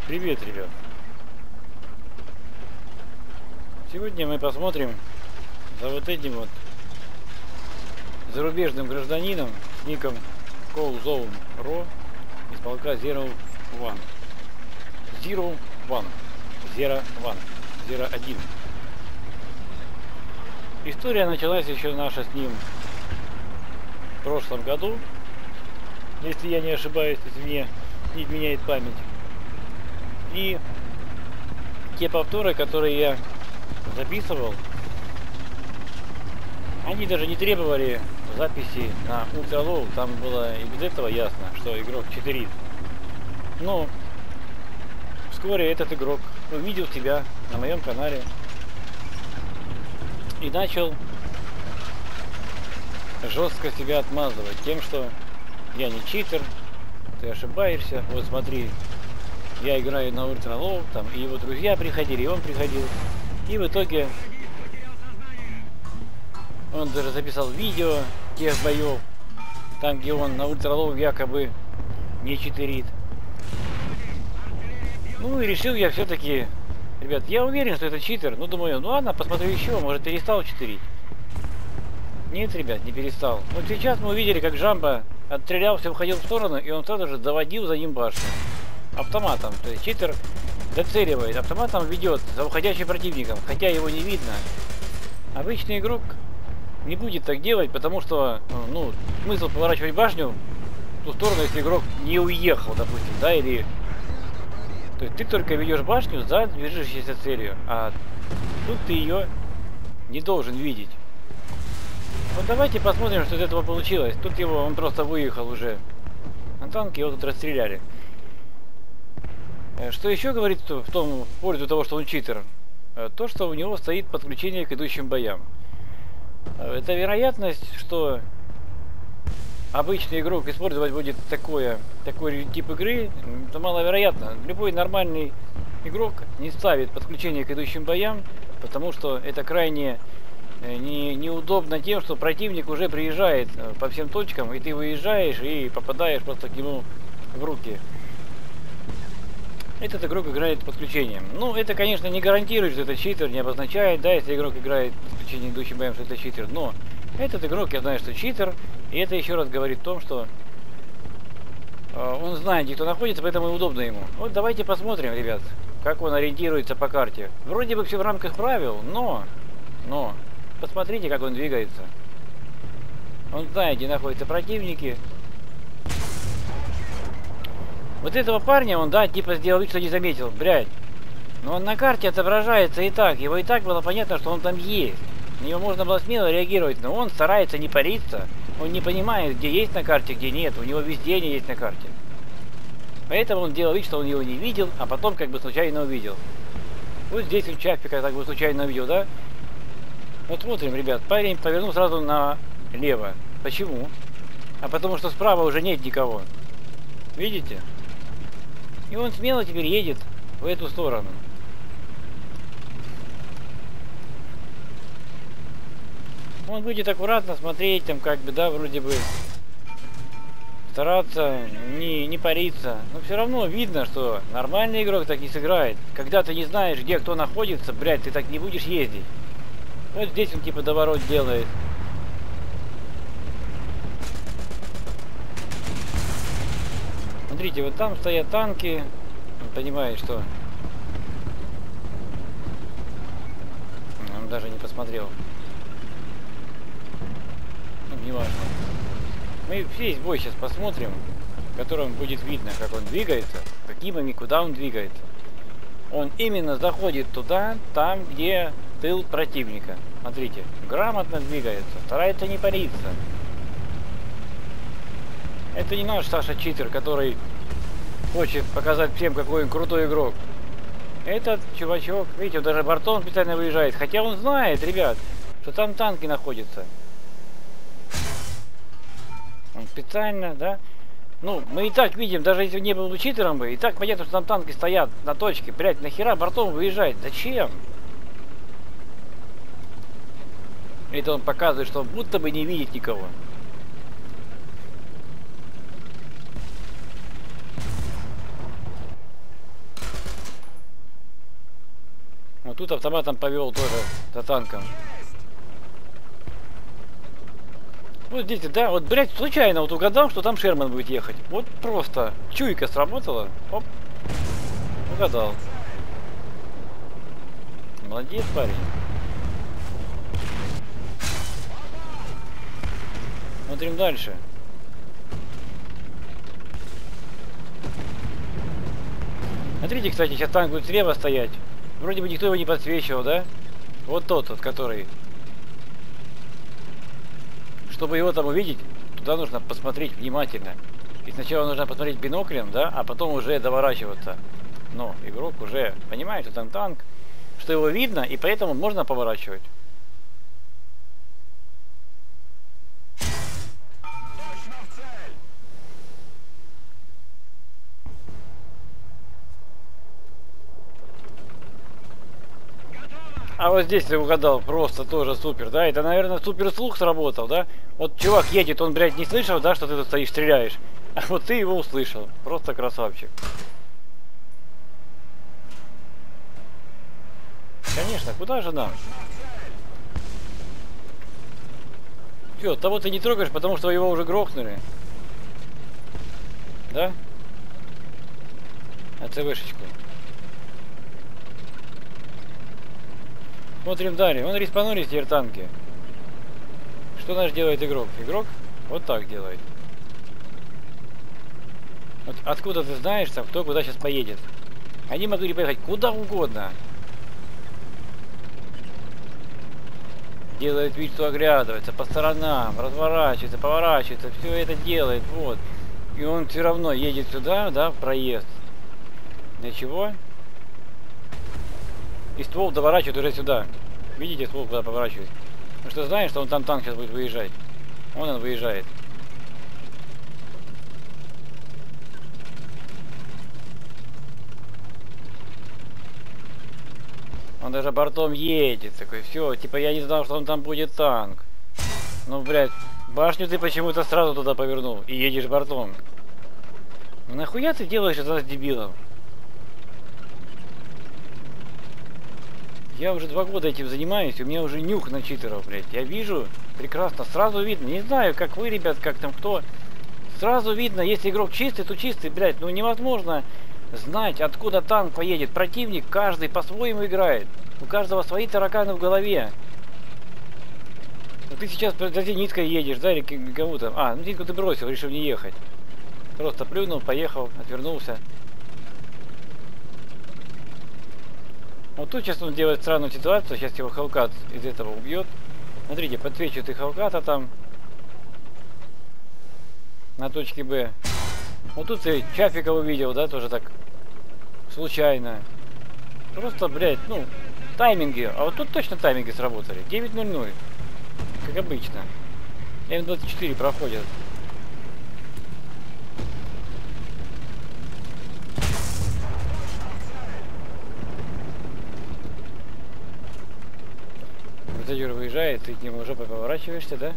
Привет, ребят! Сегодня мы посмотрим за вот этим вот зарубежным гражданином с ником CallZone Ro из полка Zero One. Zero One. История началась еще наша с ним в прошлом году, если я не ошибаюсь, если мне не изменяет память. И те повторы, которые я записывал, они даже не требовали записи на ультралоу. Там было и без этого ясно, что игрок читерит. Но вскоре этот игрок увидел тебя на моем канале и начал жестко себя отмазывать тем, что я не читер, ты ошибаешься, вот смотри, я играю на ультралоу, там и его друзья приходили, и он приходил. И в итоге он даже записал видео тех боев, там где он на ультралоу якобы не читерит. Ну и решил я все-таки, ребят, я уверен, что это читер. Ну думаю, ну ладно, посмотрю еще, может перестал читерить. Нет, ребят, не перестал. Вот сейчас мы увидели, как Джамбо отстрелялся, уходил в сторону, и он сразу же заводил за ним башню. Автоматом, то есть читер доцеливает, автоматом ведет за уходящим противником, хотя его не видно. Обычный игрок не будет так делать, потому что, ну, смысл поворачивать башню в ту сторону, если игрок не уехал, допустим, да, или... То есть ты только ведешь башню за движущейся целью, а тут ты ее не должен видеть. Вот давайте посмотрим, что из этого получилось. Тут его, он просто выехал уже на танке, его тут расстреляли. Что еще говорит в пользу того, что он читер? То, что у него стоит подключение к идущим боям. Это вероятность, что обычный игрок использовать будет такой тип игры, это маловероятно. Любой нормальный игрок не ставит подключение к идущим боям, потому что это крайне неудобно тем, что противник уже приезжает по всем точкам, и ты выезжаешь и попадаешь просто к нему в руки. Этот игрок играет подключением. Ну, это, конечно, не гарантирует, что это читер, не обозначает, да, если игрок играет подключением идущим боем, что это читер. Но этот игрок, я знаю, что читер, и это еще раз говорит о том, что он знает, где кто находится, поэтому удобно ему. Вот давайте посмотрим, ребят, как он ориентируется по карте. Вроде бы все в рамках правил, но посмотрите, как он двигается. Он знает, где находятся противники. Вот этого парня он, да, типа сделал вид, что не заметил, блядь. Но он на карте отображается и так. Его и так было понятно, что он там есть. На него можно было смело реагировать, но он старается не париться. Он не понимает, где есть на карте, где нет. У него везде не есть на карте. Поэтому он делал вид, что он его не видел, а потом как бы случайно увидел. Вот здесь он Чапика так бы случайно увидел, да? Вот смотрим, ребят, парень повернул сразу налево. Почему? А потому что справа уже нет никого. Видите? И он смело теперь едет в эту сторону. Он будет аккуратно смотреть, там как бы, да, вроде бы стараться не париться. Но все равно видно, что нормальный игрок так не сыграет. Когда ты не знаешь, где кто находится, блядь, ты так не будешь ездить. Вот здесь он типа доворот делает. Смотрите, вот там стоят танки. Он понимает, что... Он даже не посмотрел. Ну, не важно. Мы весь бой сейчас посмотрим, в котором будет видно, как он двигается, какими, куда он двигается. Он именно заходит туда, там, где тыл противника. Смотрите, грамотно двигается, старается не париться. Это не наш Саша читер, который хочет показать всем, какой он крутой игрок. Этот чувачок, видите, он даже бортом специально выезжает. Хотя он знает, ребят, что там танки находятся. Он специально, да? Ну, мы и так видим, даже если не был бы читером бы, и так понятно, что там танки стоят на точке. Блять, нахера бортом выезжать? Зачем? Это он показывает, что он будто бы не видит никого. Вот тут автоматом повел тоже за танком. Вот здесь, да, вот, блядь, случайно вот угадал, что там Шерман будет ехать. Вот просто чуйка сработала. Оп. Угадал. Молодец, парень. Смотрим дальше. Смотрите, кстати, сейчас танк будет слева стоять. Вроде бы никто его не подсвечивал, да? Вот тот, который. Чтобы его там увидеть, туда нужно посмотреть внимательно. И сначала нужно посмотреть биноклем, да, а потом уже доворачиваться. Но игрок уже понимает, что там танк, что его видно, и поэтому можно поворачивать. А вот здесь ты угадал, просто тоже супер, да? Это, наверное, супер слух сработал, да? Вот чувак едет, он, блядь, не слышал, да, что ты тут стоишь, стреляешь. А вот ты его услышал. Просто красавчик. Конечно, куда же нам? Все, того ты не трогаешь, потому что его уже грохнули. Да? АЦВшечку. Смотрим далее. Вон респанулись теперь танки. Что наш делает игрок? Игрок вот так делает. Вот откуда ты знаешь, там, кто куда сейчас поедет? Они могли поехать куда угодно. Делает вид, что оглядывается по сторонам, разворачивается, поворачивается, все это делает, вот. И он все равно едет сюда, да, в проезд. Для чего? И ствол доворачивает уже сюда. Видите, ствол куда поворачивает? Потому что знаешь, что он там танк сейчас будет выезжать. Вон он выезжает. Он даже бортом едет. Такой, все, типа я не знал, что он там будет танк. Ну, блядь, башню ты почему-то сразу туда повернул и едешь бортом. Ну нахуя ты делаешь это с дебилом? Я уже 2 года этим занимаюсь, у меня уже нюх на читеров, блядь. Я вижу прекрасно, сразу видно. Не знаю, как вы, ребят, как там кто. Сразу видно, если игрок чистый, то чистый, блядь. Ну невозможно знать, откуда танк поедет. Противник каждый по-своему играет. У каждого свои тараканы в голове. Ну ты сейчас за Зениткой едешь, да, или кому там. А, ну Зенитку ты бросил, решил не ехать. Просто плюнул, поехал, отвернулся. Вот тут сейчас он делает странную ситуацию, сейчас его Хелкат из этого убьет. Смотрите, подсвечивает и Хелката там. На точке Б. Вот тут и Чафика увидел, да, тоже так. Случайно. Просто, блядь, ну, тайминги. А вот тут точно тайминги сработали. 9:00. Как обычно. М24 проходят. Бутадер выезжает, ты к нему уже поворачиваешься, да?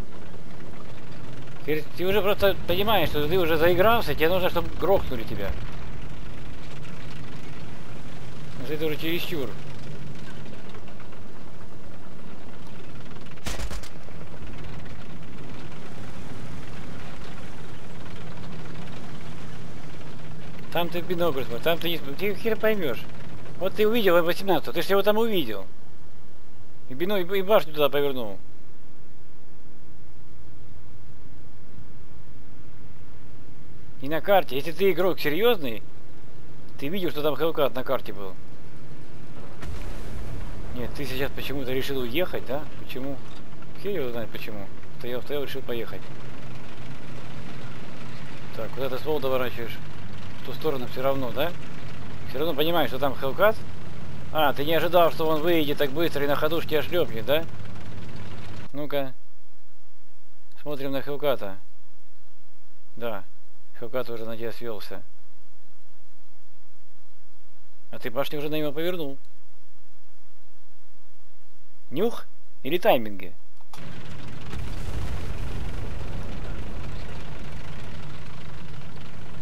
Ты уже просто понимаешь, что ты уже заигрался, тебе нужно, чтобы грохнули тебя. Потому что это уже чересчур. Там ты в бинокль смотришь, там ты не смотришь, ты хер поймешь. Вот ты увидел М18, ты же его там увидел. И башню туда повернул. И на карте, если ты игрок серьезный, ты видел, что там Хелкат на карте был. Нет, ты сейчас почему-то решил уехать, да? Почему? Хер его знает почему. Стоял, решил поехать. Так, куда ты ствол доворачиваешь? В ту сторону все равно, да? Все равно понимаешь, что там Хелкат? А, ты не ожидал, что он выйдет так быстро и на ходу тебя шлепнет, да? Ну-ка. Смотрим на Хелката. Да. Хелкат уже на тебя свелся. А ты башню уже на него повернул. Нюх или тайминги?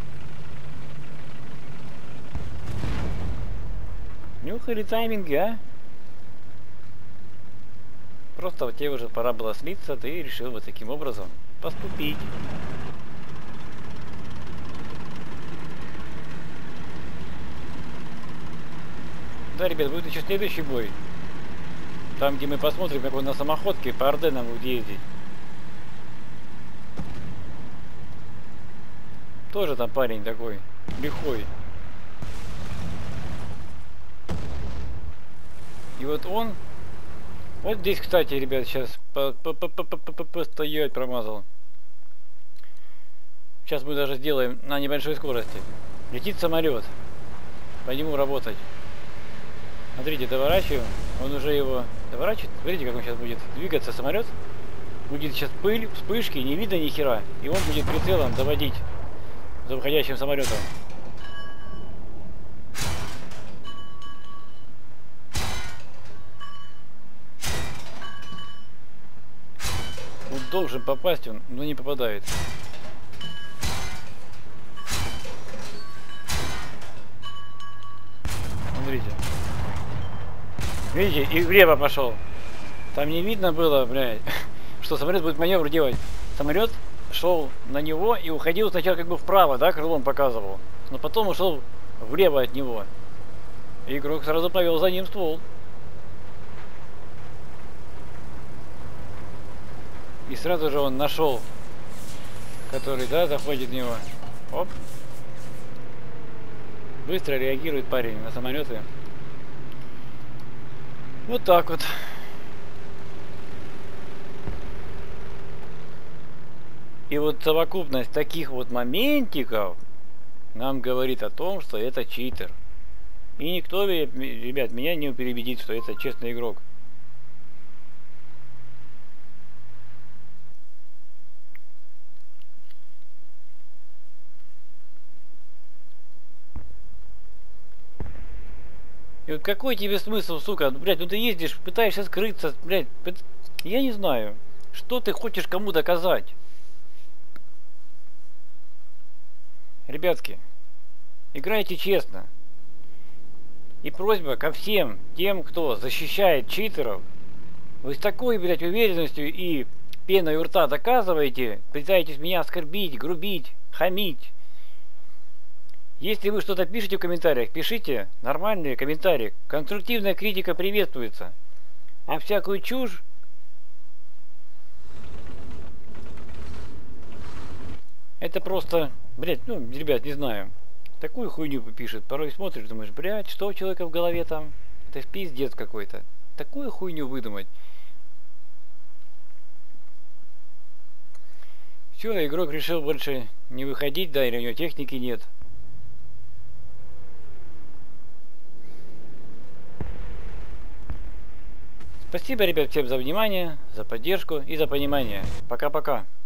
Нюх или тайминги, а? Просто вот тебе уже пора было слиться, ты решил вот таким образом поступить. Да, ребят, будет еще следующий бой. Там, где мы посмотрим, как он на самоходке по Орденам будет ездить. Тоже там парень такой, лихой. И вот он... Вот здесь, кстати, ребят, сейчас постоять промазал. Сейчас мы даже сделаем на небольшой скорости. Летит самолет. По нему работать. Смотрите, доворачиваем. Он уже его доворачивает. Смотрите, как он сейчас будет двигаться, самолет. Будет сейчас пыль, вспышки, не видно ни хера. И он будет прицелом доводить за уходящим самолетом. Он должен попасть, он, но не попадает. Смотрите. Видите, и влево пошел. Там не видно было, блядь, что самолет будет маневр делать. Самолет шел на него и уходил сначала как бы вправо, да, крылом показывал. Но потом ушел влево от него. И игрок сразу повел за ним ствол. И сразу же он нашел, который, да, заходит в него. Оп. Быстро реагирует парень на самолеты. Вот так вот. И вот совокупность таких вот моментиков нам говорит о том, что это читер. И никто, ребят, меня не переубедит, что это честный игрок. И вот какой тебе смысл, сука, блядь, ну ты ездишь, пытаешься скрыться, блядь, я не знаю, что ты хочешь кому доказать. Ребятки, играйте честно. И просьба ко всем тем, кто защищает читеров, вы с такой, блядь, уверенностью и пеной у рта доказываете, пытаетесь меня оскорбить, грубить, хамить. Если вы что-то пишете в комментариях, пишите нормальные комментарии. Конструктивная критика приветствуется. А всякую чушь... Это просто... Блядь, ну, ребят, не знаю. Такую хуйню пишет. Порой смотришь, думаешь, блядь, что у человека в голове там? Это пиздец какой-то. Такую хуйню выдумать. Все, игрок решил больше не выходить, да, или у него техники нет. Спасибо, ребят, всем за внимание, за поддержку и за понимание. Пока-пока.